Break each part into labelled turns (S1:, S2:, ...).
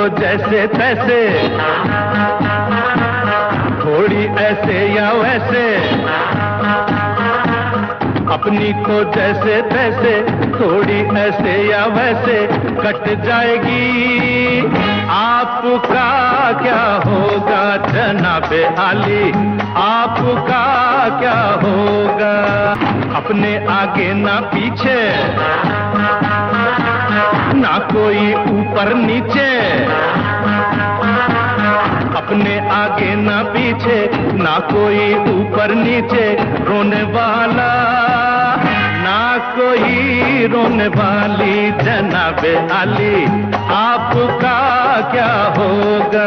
S1: तो जैसे तैसे, थोड़ी ऐसे या वैसे, अपनी तो जैसे तैसे, थोड़ी ऐसे या वैसे कट जाएगी। आपका क्या होगा जनाबे आली, आपका क्या होगा? अपने आगे ना पीछे, ना कोई ऊपर नीचे, अपने आगे ना पीछे, ना कोई ऊपर नीचे, रोने वाला ना कोई रोने वाली जनाबे आली, आपका क्या होगा?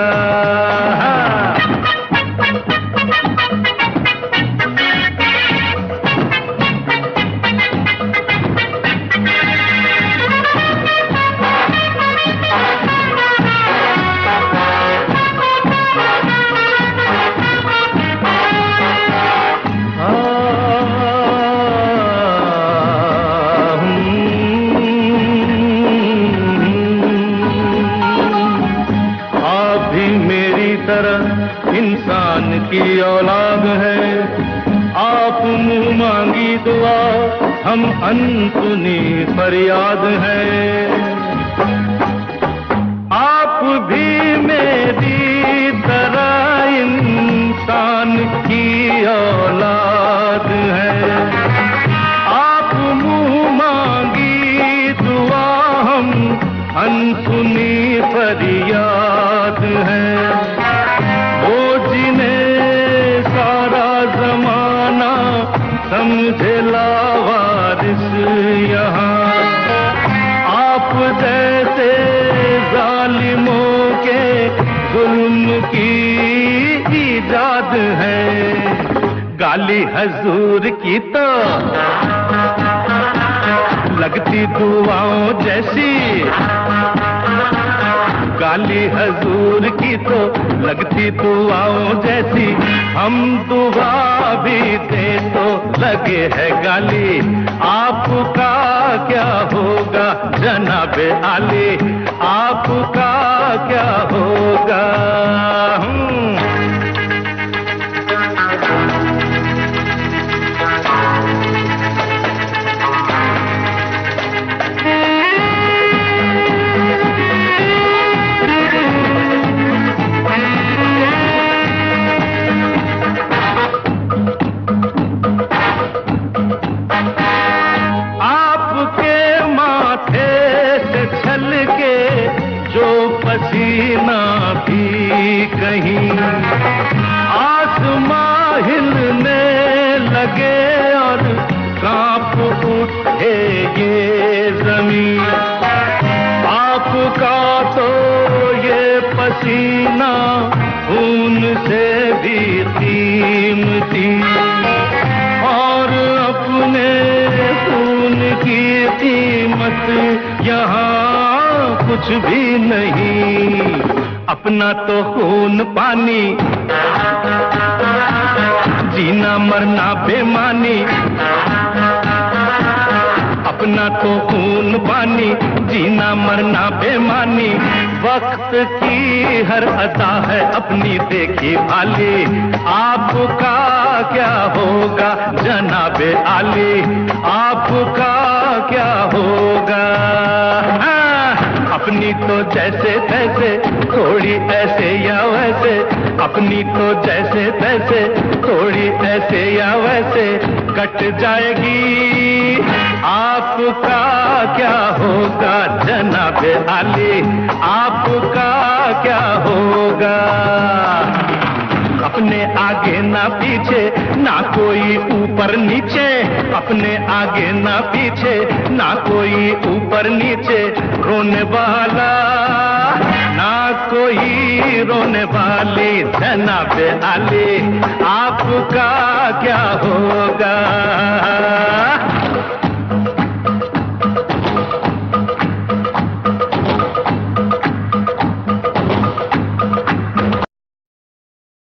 S1: इंसान की औलाद है, आप मुंह मांगी दुआ, हम अनसुनी फरियाद है। आप भी मेरी तरह इंसान की औलाद है, आप मुंह मांगी दुआ, हम अनसुनी फरियाद है। समझे लावारिस यहाँ, आप जैसे जालिमों के जुल्म की इजाद है। गाली हजूर की तो लगती दुआओं जैसी, गाली हजूर की तो लगती दुआओं जैसी, हम दुआ भी दे तो लगे है गाली, आपका क्या होगा जनाबे आली, आपका क्या होगा? जो पसीना भी कहीं आसमां हिलने लगे और कांप उठे ये जमीन, आपका तो ये पसीना खून से भी कीमती, और अपने खून की कीमत यहाँ कुछ भी नहीं। अपना तो खून पानी, जीना मरना बेमानी, अपना तो खून पानी, जीना मरना बेमानी, वक्त की हर अदा है अपनी देखी भाली, आपका क्या होगा जनाबे आली, आपका क्या होगा? अपनी तो जैसे तैसे, थोड़ी ऐसे या वैसे, अपनी तो जैसे तैसे, थोड़ी ऐसे या वैसे कट जाएगी। आपका क्या होगा जनाबे आली, आपका क्या होगा? अपने आगे ना पीछे, ना कोई ऊपर नीचे, अपने आगे ना पीछे, ना कोई ऊपर नीचे, रोने वाला ना कोई रोने वाली जनाबे आली, आपका क्या होगा?